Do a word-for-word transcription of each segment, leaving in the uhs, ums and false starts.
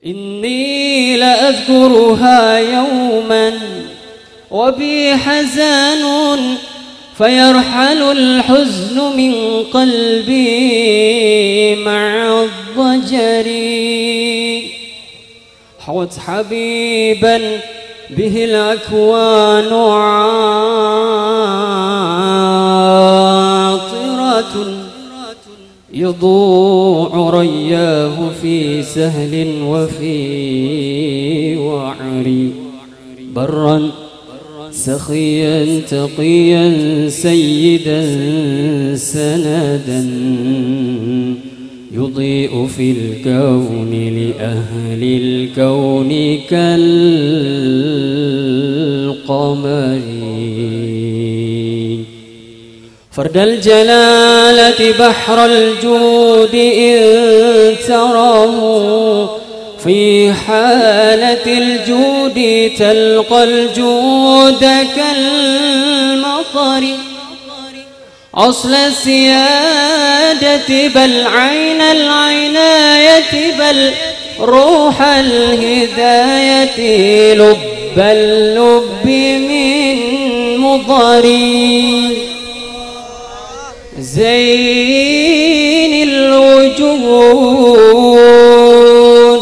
إني لأذكرها يوما وبي حزان فيرحل الحزن من قلبي مع الضجر. حوت حبيبا به الأكوان عاطرة يضوع رياه في سهل وفي وعر. برا سخيا تقيا سيدا سندا يضيء في الكون لأهل الكون كالقمر. فرد الجلالة بحر الجود إن تراه في حالة الجود تلقى الجود كالمطر. أصل السيادة بل عين العناية بل روح الهداية لب اللب من مضري. زين الوجود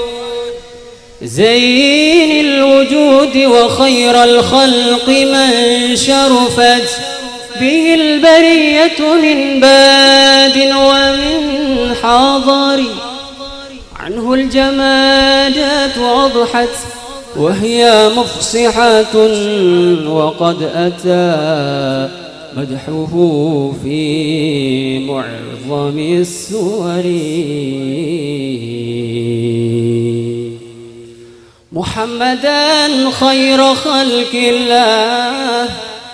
زين الوجود وخير الخلق من شرفت به البرية من باد ومن حاضر. عنه الجمادات أضحت وهي مفصحة وقد أتى مدحه في معظم السور. محمدا خير خلق الله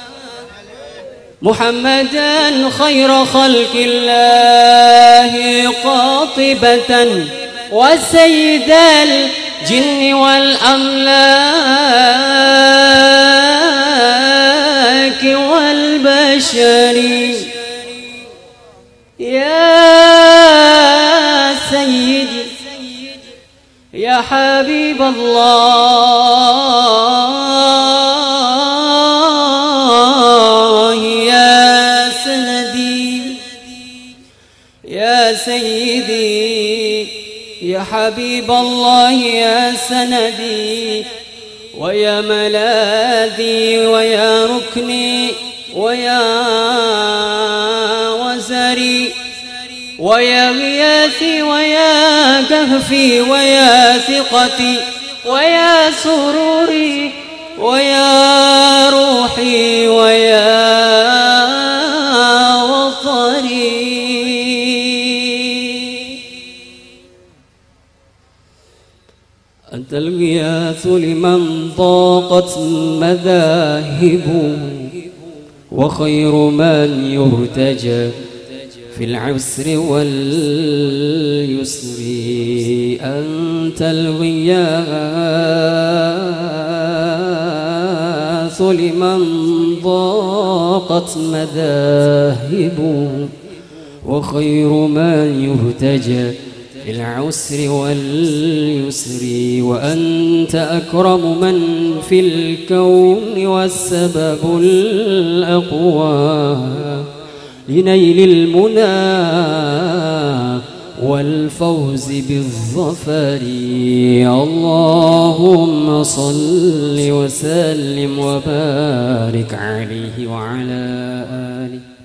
محمدا خير خلق الله قاطبة وسيد الجن والأملاك والبشر. يا سيدي يا حبيب الله يا سندي يا سيدي يا حبيب الله يا سندي ويا ملاذي ويا ركني ويا وزري ويا غياثي ويا كهفي ويا ثقتي ويا سروري ويا روحي ويا وطني. أنت الغياث لمن ضاقت مذاهبه وخير من يرتجى في العسر واليسر. أنت الغياث لمن ضاقت مذاهبه وخير من يرتجى في العسر واليسر. وأنت أكرم من في الكون والسبب الأقوى لنيل المنى والفوز بالظفر. اللهم صل وسلم وبارك عليه وعلى آله.